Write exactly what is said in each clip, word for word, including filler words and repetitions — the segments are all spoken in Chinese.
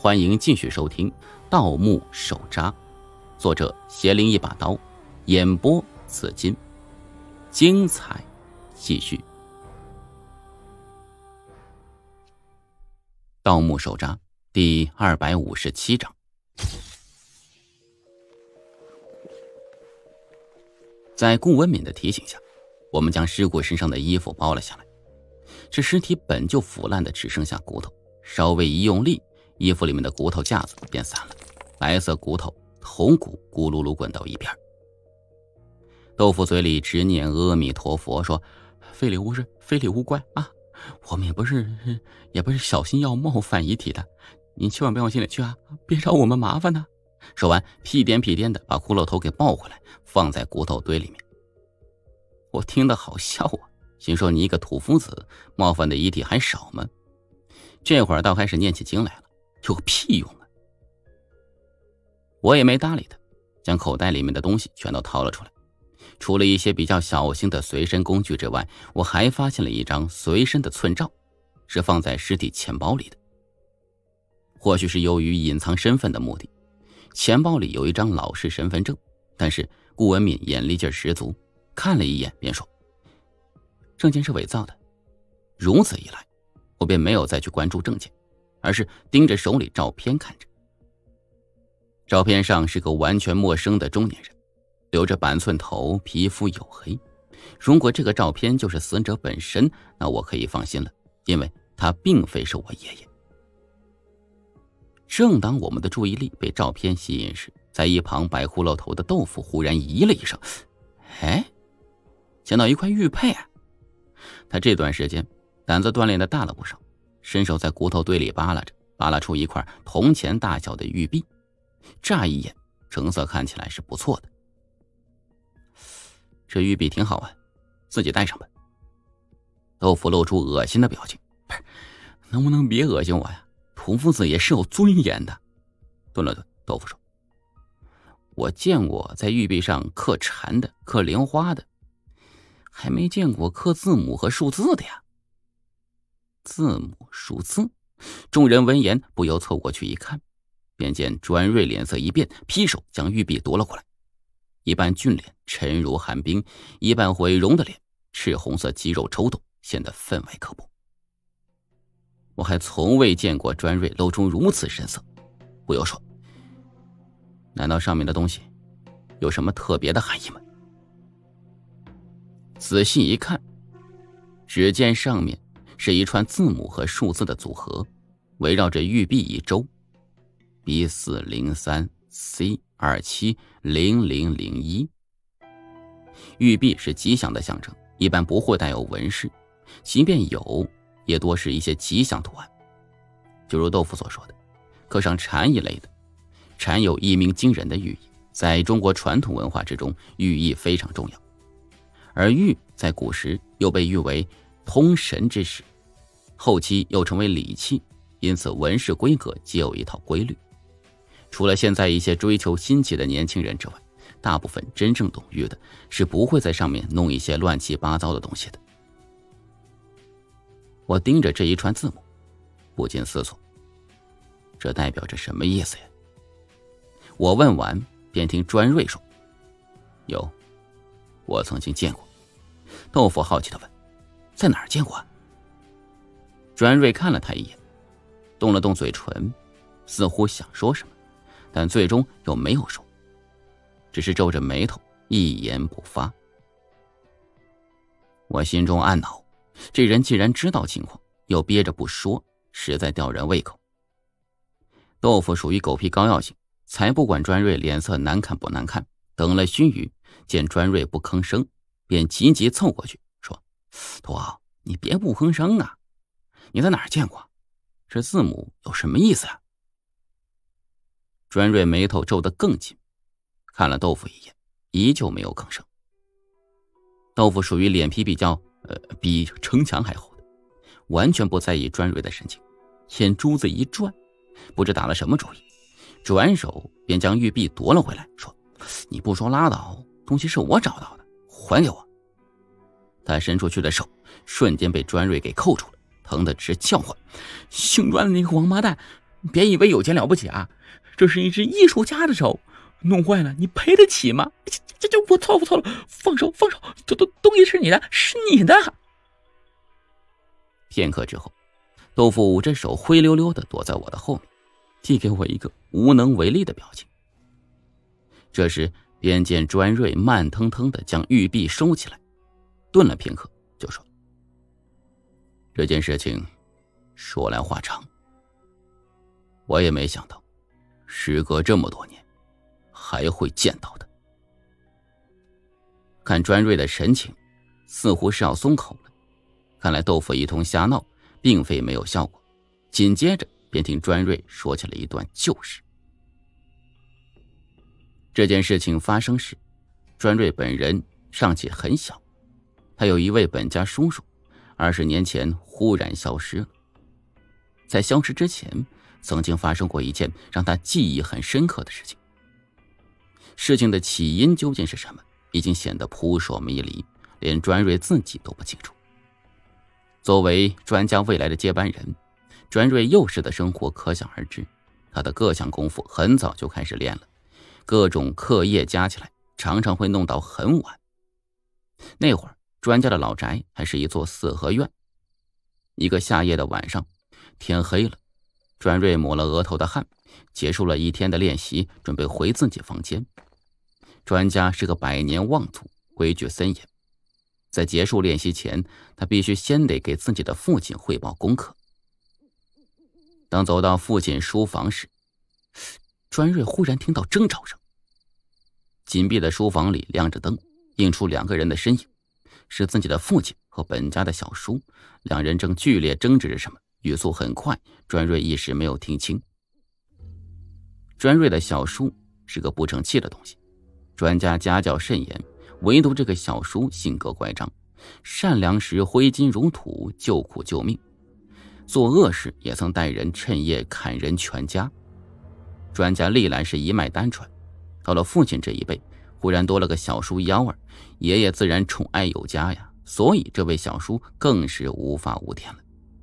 欢迎继续收听《盗墓手札》，作者邪灵一把刀，演播紫金，精彩继续。《盗墓手札》第二百五十七章。在顾文敏的提醒下，我们将尸骨身上的衣服剥了下来。这尸体本就腐烂的只剩下骨头，稍微一用力，衣服里面的骨头架子便散了，白色骨头头骨咕噜噜滚到一边。豆腐嘴里直念阿弥陀佛，说：“非礼勿视，非礼勿怪啊！我们也不是也不是小心要冒犯遗体的，您千万不要往心里去啊，别找我们麻烦呢。”说完，屁颠屁颠的把骷髅头给抱回来，放在骨头堆里面。我听得好笑啊，心说你一个土夫子，冒犯的遗体还少吗？这会儿倒开始念起经来了，有个屁用啊！我也没搭理他，将口袋里面的东西全都掏了出来。除了一些比较小型的随身工具之外，我还发现了一张随身的寸照，是放在尸体钱包里的。或许是由于隐藏身份的目的，钱包里有一张老式身份证，但是顾文敏眼力劲十足，看了一眼便说：“证件是伪造的。”如此一来，我便没有再去关注证件，而是盯着手里照片看着。照片上是个完全陌生的中年人，留着板寸头，皮肤黝黑。如果这个照片就是死者本身，那我可以放心了，因为他并非是我爷爷。正当我们的注意力被照片吸引时，在一旁摆骷髅头的豆腐忽然咦了一声：“哎，捡到一块玉佩啊！”他这段时间胆子锻炼的大了不少，伸手在骨头堆里扒拉着，扒拉出一块铜钱大小的玉璧。乍一眼，成色看起来是不错的。这玉璧挺好玩，自己带上吧。豆腐露出恶心的表情：“不是，能不能别恶心我呀？土夫子也是有尊严的。”顿了顿，豆腐说：“我见过在玉璧上刻蝉的，刻莲花的，还没见过刻字母和数字的呀。”字母数字，众人闻言不由凑过去一看，便见专瑞脸色一变，劈手将玉璧夺了过来。一半俊脸沉如寒冰，一半毁容的脸赤红色肌肉抽动，显得分外可怖。我还从未见过专瑞露出如此神色，不由说：“难道上面的东西有什么特别的含义吗？”仔细一看，只见上面是一串字母和数字的组合，围绕着玉璧一周 B 四零三 C 二七零零零一。玉璧是吉祥的象征，一般不会带有纹饰，即便有，也多是一些吉祥图案。就如豆腐所说的，刻上蝉一类的，蝉有一鸣惊人的寓意，在中国传统文化之中，寓意非常重要。而玉在古时又被誉为通神之石，后期又成为礼器，因此纹饰规格皆有一套规律。除了现在一些追求新奇的年轻人之外，大部分真正懂玉的是不会在上面弄一些乱七八糟的东西的。我盯着这一串字母，不禁思索，这代表着什么意思呀？我问完，便听专瑞说：“有，我曾经见过。”豆腐好奇地问：“在哪儿见过啊？”专瑞看了他一眼，动了动嘴唇，似乎想说什么，但最终又没有说，只是皱着眉头，一言不发。我心中暗恼，这人既然知道情况，又憋着不说，实在吊人胃口。豆腐属于狗皮膏药型，才不管专瑞脸色难看不难看，等了须臾，见专瑞不吭声，便急急凑过去说：“头啊，你别不吭声啊！你在哪儿见过？这字母有什么意思啊？”专瑞眉头皱得更紧，看了豆腐一眼，依旧没有吭声。豆腐属于脸皮比较呃比城墙还厚的，完全不在意专瑞的神情，眼珠子一转，不知打了什么主意，转手便将玉璧夺了回来，说：“你不说拉倒，东西是我找到的，还给我。”他伸出去的手瞬间被专瑞给扣住了，疼得直叫唤：“姓专的那个王八蛋， 别以为有钱了不起啊，这是一只艺术家的手，弄坏了你赔得起吗？这这这我错了我错了，放手放手，这东东西是你的，是你的。 片刻之后，豆腐捂着手灰溜溜地躲在我的后面，递给我一个无能为力的表情。这时便见专瑞慢腾腾地将玉璧收起来，顿了片刻就说：这件事情说来话长，我也没想到时隔这么多年还会见到的。看专瑞的神情似乎是要松口了，看来豆腐一通瞎闹并非没有效果。紧接着便听专瑞说起了一段旧事。这件事情发生时，专瑞本人尚且很小，他有一位本家叔叔二十年前忽然消失了。在消失之前，曾经发生过一件让他记忆很深刻的事情。事情的起因究竟是什么，已经显得扑朔迷离，连专瑞自己都不清楚。作为专家未来的接班人，专瑞幼时的生活可想而知，他的各项功夫很早就开始练了，各种课业加起来常常会弄到很晚。那会儿专家的老宅还是一座四合院。一个夏夜的晚上，天黑了，专瑞抹了额头的汗，结束了一天的练习，准备回自己房间。专家是个百年望族，规矩森严，在结束练习前，他必须先得给自己的父亲汇报功课。当走到父亲书房时，专瑞忽然听到争吵声。紧闭的书房里亮着灯，映出两个人的身影，是自己的父亲和本家的小叔，两人正剧烈争执着什么，语速很快，专瑞一时没有听清。专瑞的小叔是个不成器的东西，专家家教甚严，唯独这个小叔性格乖张，善良时挥金如土，救苦救命，做恶事也曾带人趁夜砍人全家。专家历来是一脉单传，到了父亲这一辈，忽然多了个小叔幺儿，爷爷自然宠爱有加呀，所以这位小叔更是无法无天了。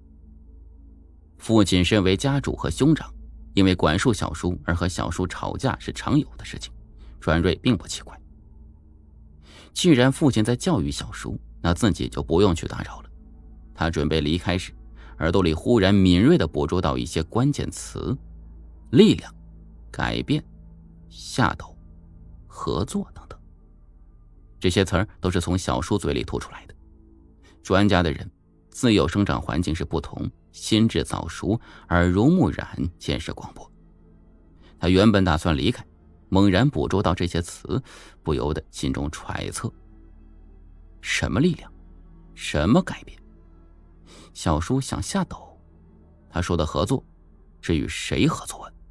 父亲身为家主和兄长，因为管束小叔而和小叔吵架是常有的事情，专瑞并不奇怪。既然父亲在教育小叔，那自己就不用去打扰了。他准备离开时，耳朵里忽然敏锐地捕捉到一些关键词：力量、改变、下斗、合作等等。这些词儿都是从小叔嘴里吐出来的。专家的人自幼生长环境是不同，心智早熟，耳濡目染，见识广博。他原本打算离开，猛然捕捉到这些词，不由得心中揣测：什么力量？什么改变？小叔想下斗，他说的合作是与谁合作啊？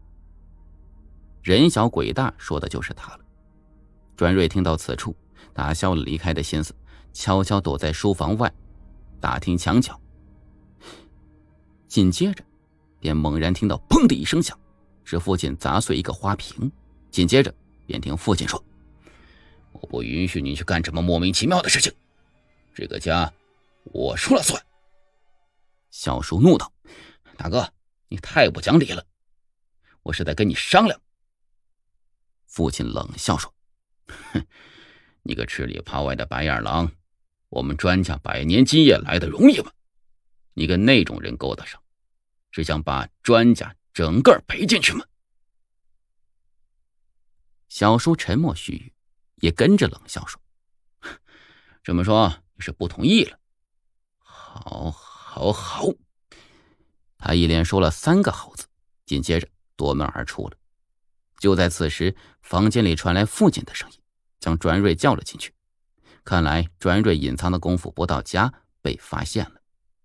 人小鬼大说的就是他了。专瑞听到此处，打消了离开的心思，悄悄躲在书房外打听墙角。紧接着便猛然听到砰的一声响，是父亲砸碎一个花瓶。紧接着便听父亲说：我不允许你去干这么莫名其妙的事情，这个家我说了算。小叔怒道：大哥，你太不讲理了，我是在跟你商量。父亲冷笑说：哼，你个吃里扒外的白眼狼，我们专家百年基业来的容易吗？你跟那种人勾搭上，是想把专家整个赔进去吗？小叔沉默须臾，也跟着冷笑说：这么说你是不同意了？好好好。他一连说了三个好字，紧接着夺门而出了。就在此时，房间里传来父亲的声音，将专瑞叫了进去。看来专瑞隐藏的功夫不到家，被发现了。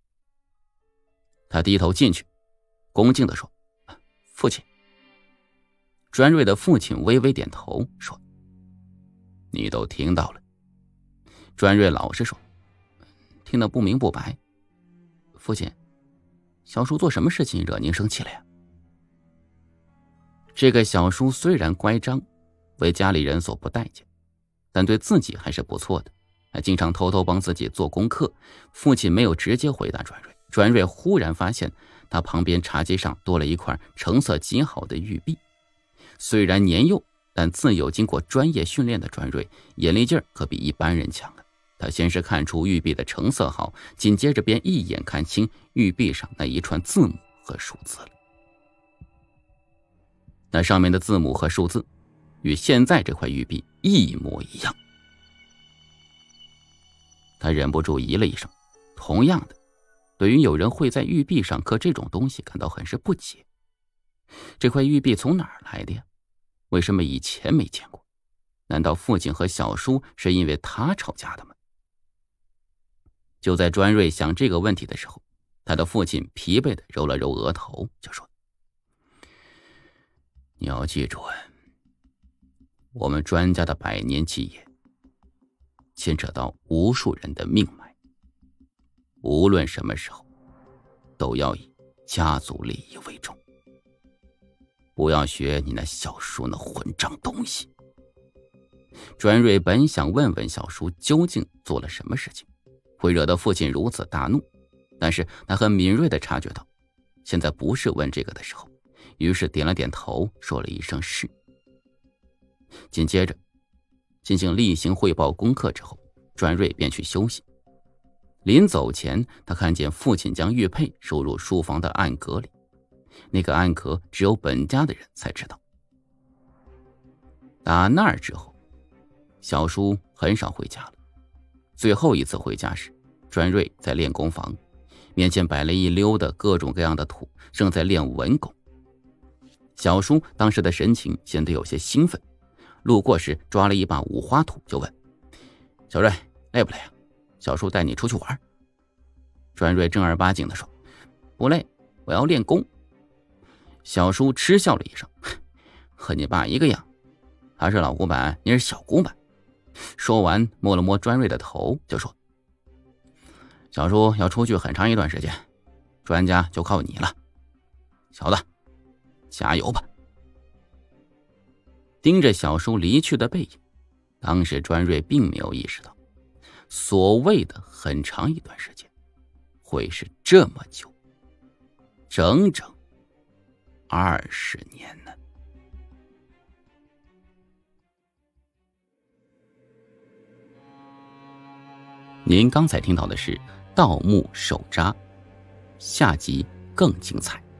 他低头进去，恭敬地说：父亲。专瑞的父亲微微点头说：你都听到了。专瑞老实说：听得不明不白。父亲，小叔做什么事情惹您生气了呀？这个小叔虽然乖张，为家里人所不待见，但对自己还是不错的，还经常偷偷帮自己做功课。父亲没有直接回答专瑞， 专瑞忽然发现他旁边茶几上多了一块成色极好的玉璧。虽然年幼，但自有经过专业训练的专瑞眼力劲儿可比一般人强了。他先是看出玉璧的成色好，紧接着便一眼看清玉璧上那一串字母和数字了。那上面的字母和数字与现在这块玉璧一模一样。他忍不住咦了一声，同样的，对于有人会在玉璧上刻这种东西感到很是不解。这块玉璧从哪儿来的呀？为什么以前没见过？难道父亲和小叔是因为他吵架的吗？就在专瑞想这个问题的时候，他的父亲疲惫地揉了揉额头，就说：你要记住，我们专家的百年基业牵扯到无数人的命脉，无论什么时候都要以家族利益为重，不要学你那小叔那混账东西。专瑞本想问问小叔究竟做了什么事情会惹得父亲如此大怒，但是他很敏锐地察觉到现在不是问这个的时候，于是点了点头，说了一声是。紧接着进行例行汇报功课之后，专瑞便去休息。临走前，他看见父亲将玉佩收入书房的暗格里，那个暗格只有本家的人才知道。打那儿之后，小叔很少回家了。最后一次回家时，专瑞在练功房，面前摆了一溜的各种各样的土，正在练文功。小叔当时的神情显得有些兴奋，路过时抓了一把五花土就问：小瑞，累不累啊？小叔带你出去玩。专瑞正儿八经地说：不累，我要练功。小叔嗤笑了一声：和你爸一个样，他是老古板，你是小古板。说完摸了摸专瑞的头，就说：小叔要出去很长一段时间，专家就靠你了，小子加油吧。盯着小叔离去的背影，当时专瑞并没有意识到所谓的很长一段时间会是这么久，整整二十年呢。您刚才听到的是《盗墓手札》，下集更精彩。